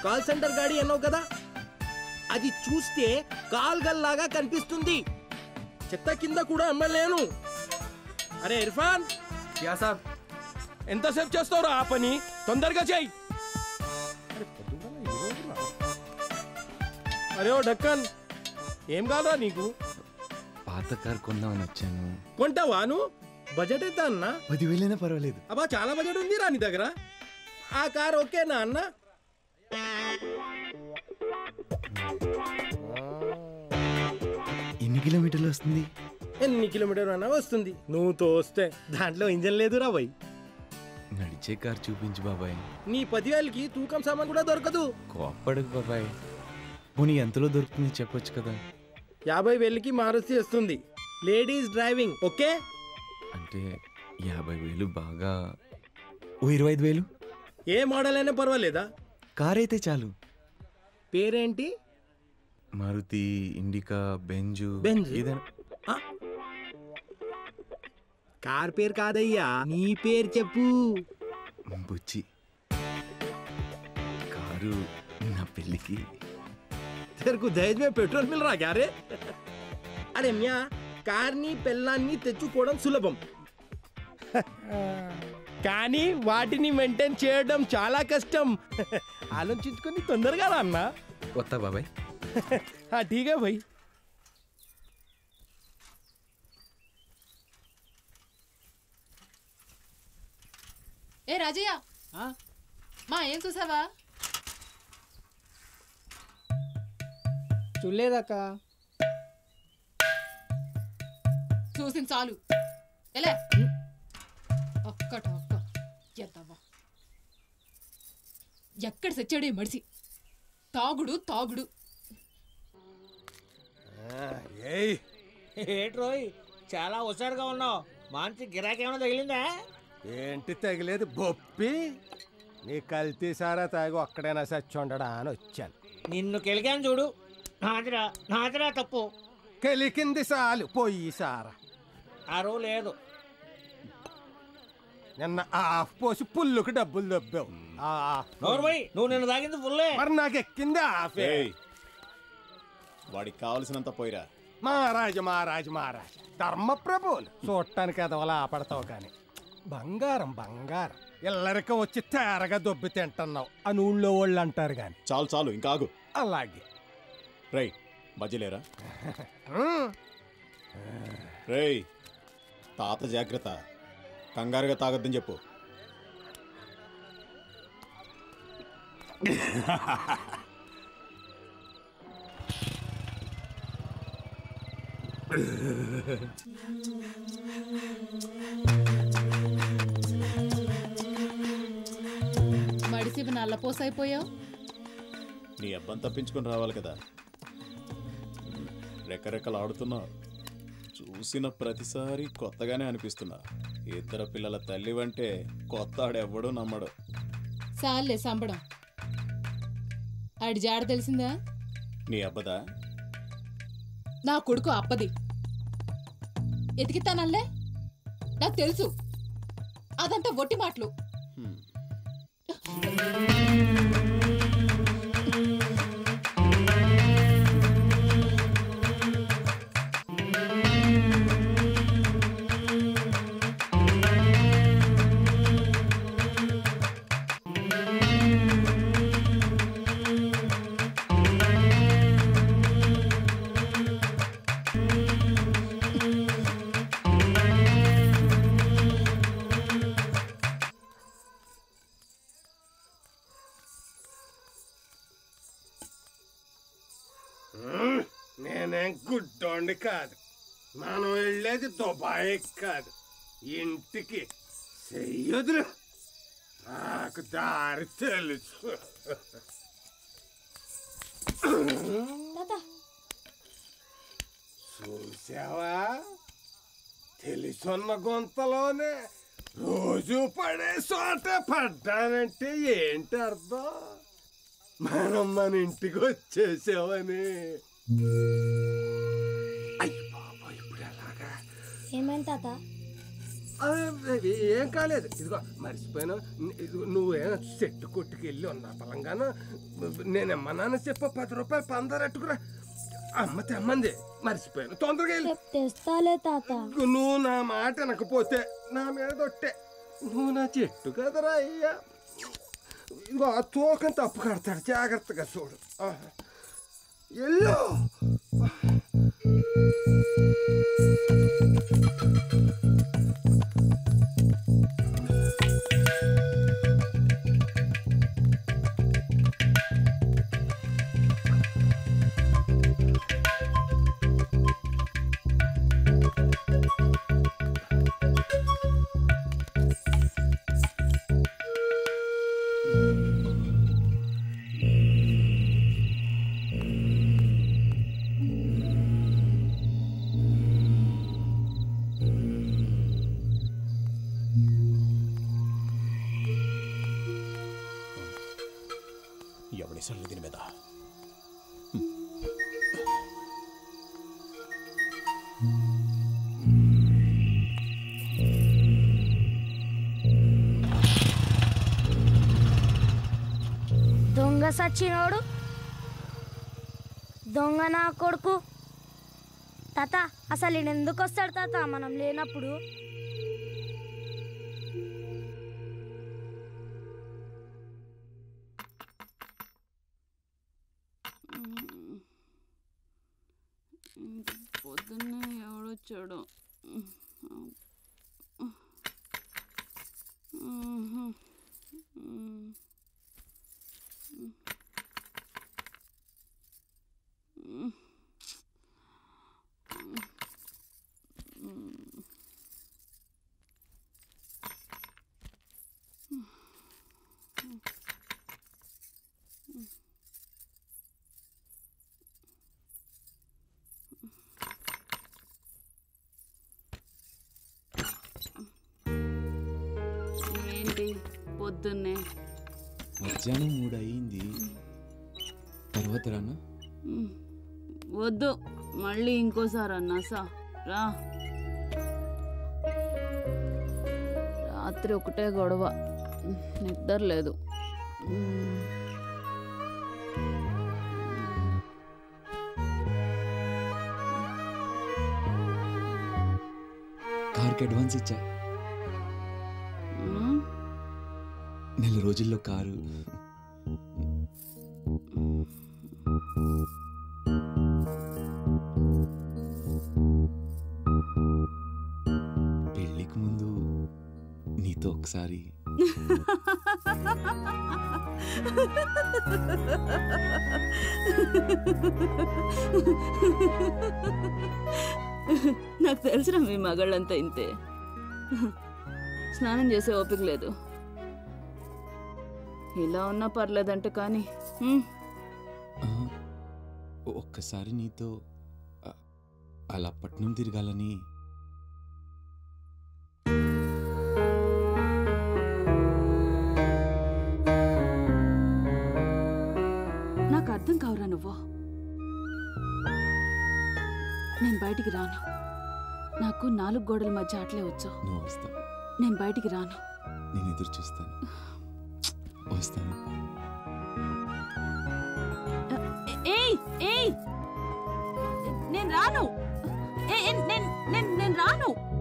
Call centre గాడి అన్నావు కదా, అది చూస్తే కాల్ గల్లాగా కనిపిస్తుంది. చెత్త కింద కూడా అమ్మలేను. అరే ఇర్ఫాన్, యా సాబ్. ఎంతసేపు చేస్తావురా ఆ పని? తొందరగా చెయ్యి. అరే ఓ ఢక్కన్, ఏం కావాలా నీకు? పాత కార్ కొందామని వచ్చాను. కొంటావా నువ్వు? బడ్జెట్ ఎంత అన్నా? 10,000 పర్వాలేదు. అబ్బా చాలా బడ్జెట్ ఉంది రా నీ దగ్గర. ఆ కార్ ఓకేనా అన్న? ఎన్ని కిలోమీటర్లు వస్తుంది? ఎన్ని కిలోమీటర్ అన్నా వస్తుంది. నువ్వు తోస్తే దాంట్లో ఇంజన్ లేదురా భయ్. నడిచే కార్ చూపించు బాబాయ్. నీ 10,000కి తూకం సామాన్ కూడా దొరకదు. కోప్పడకు బాబాయ్. పోనీ ఎంతలో దొరుకుతుంది చెప్పొచ్చు కదా. 50,000కి మారుతి వస్తుంది, లేడీస్ డ్రైవింగ్. ఓకే అంటే 50,000 బాగా. ఓ 25,000 ఏ మోడల్ అయినా పర్వాలేదా? కార్ అయితే చాలు. పేరేంటి? మారుతి, ఇండికా, బెంజు ఏదైనా. కార్ పేరు కాదయ్యా, నీ పేరు చెప్పు. బుచ్చి. కారు నా పెళ్ళికి. तेरे को दहेज में पेट्रोल मिल रहा क्या रे? अरे म्या, కార్ని పెళ్ళాన్ని తెచ్చుకోవడం సులభం, కానీ వాటిని మెయింటైన్ చేయడం చాలా కష్టం. ఆలోచించుకొని తొందరగా రా అన్నా. వస్తా బాబాయ్. ठीक है भाई. ఏ రాజయ్య, మా ఏం చూసావా? చూడలేదక్క. చూసింది చాలు. ఎలా ఒక్కట ఒక్క ఎద్దవా, ఎక్కడ సచ్చాడే మడిసి. తాగుడు తాగుడు. ఏట్రోయ్ చాలా హుషారుగా ఉన్నావు. మంచి గిరాకేమైనా తగిలిందా? ఏంటి తగిలేదు బొప్పి? నీ కల్తీ సారా తాగి ఒక్కడైనా సచ్చుండడా అని వచ్చాను. నిన్ను కెలికాను చూడు. నాదిరా తప్పు. కెలికింది సాలు, పోయి సారా అరువు లేదు. నిన్న ఆఫ్ పోసి పుల్లుకి డబ్బులు దబ్బావు. నోర్మై, నువ్వు నిన్ను తాగింది ఫుల్లే. మరి నాకు ఎక్కింది ఆఫే. వాడికి కావలసినంత పోయిరా. మహారాజు మహారాజు మహారాజు ధర్మప్రభువులు చూడటానికి ఎదవలా ఆపడతావు కానీ బంగారం బంగారం ఎల్లరికం వచ్చి తేరగా దొబ్బి తింటున్నావు అని ఊళ్ళో వాళ్ళు అంటారు కానీ. చాలు చాలు, ఇంకా ఆగు. అలాగే రై బజ్జలేరా. రేయ్ తాత జాగ్రత్త, కంగారుగా తాగొద్దని చెప్పు. మడిసి నల్లపోసైపోయావు. నీ అబ్బని తప్పించుకొని రావాలి కదా. రెక్కరెక్కలు ఆడుతున్నావు. చూసిన ప్రతిసారి కొత్తగానే అనిపిస్తున్నా. ఇద్దరు పిల్లల తల్లివంటే కొత్త ఆడెవ్వడూ నమ్మడు. సాల్లే సంబడం. ఆడి జాడ తెలిసిందా? నీ అబ్బదా? నా కొడుకు అప్పది. ఎతికితానల్లే, నాకు తెలుసు. అదంతా ఒట్టి మాటలు. నేనేం గుడ్డోండి కాదు. మనం వెళ్ళేది దుబాయ్ కాదు, ఇంటికి. చెయ్యదురు, నాకు దారి తెలుసు. చూసావా, తెలుసున్న గొంతలోనే రోజు పడే చోట పడ్డానంటే ఏంటి అర్థం? మనం మన ఇంటికి వచ్చేసామని. అయ్య బాబా, ఇప్పుడు ఎలాగా? ఏమైంది తాత? ఏం కాలేదు. ఇదిగో మర్చిపోయాను. నువ్వేనా చెట్టు కొట్టుకెళ్ళి ఉన్న బలంగాను నేనేమన్నాను చెప్ప 10 రూపాయలు పందరట్టుకురా. అమ్మ తెమ్మంది, మర్చిపోయాను. తొందరగా వెళ్ళి తెస్తాలే తాత. నువ్వు నా మాట అనకపోతే నా మీద దొట్టే. నువ్వు నా చెట్టు కదరా అయ్యా. ఇదిగో ఆ తోకం తప్పు కడతాడు, జాగ్రత్తగా చూడు. ఎల్లో ఎవడి సల్లు దీని మీద. దొంగ సచ్చినోడు, దొంగ నా కొడుకు. తాత అసలు ఈయన ఎందుకు వస్తాడు తాత మనం లేనప్పుడు? పొద్దున్నే ఎవడొచ్చాడు? ఏంటి పొద్దున్నే? మధ్యాహ్నం 3 అయింది. తర్వాత రానా? వద్దు, మళ్ళీ ఇంకోసారి అన్నా రా. రాత్రి ఒకటే గొడవ, నిద్ర లేదు. కార్కి అడ్వాన్స్ ఇచ్చా. నెల రోజుల్లో కారు. పెళ్ళికి ముందు నీతో ఒకసారి నాకు తెలిసిన మీ మగాళ్ళంతా ఇంతే. స్నానం చేసే ఓపిక లేదు. ఇలా ఉన్నా పర్లేదంట కానీ ఒక్కసారి నీతో అలా పట్నం తిరగాలని. నాకు అర్థం కావురా నువ్వు. నేను బయటికి రాను. నాకు 4 గోడల మధ్య ఆటలే వచ్చు. నువ్వు వస్తావు. నేను బయటికి రాను. నేను ఎదురు చూస్తాను. వస్తాను. ఏయ్ నేను రాను. నేను రాను.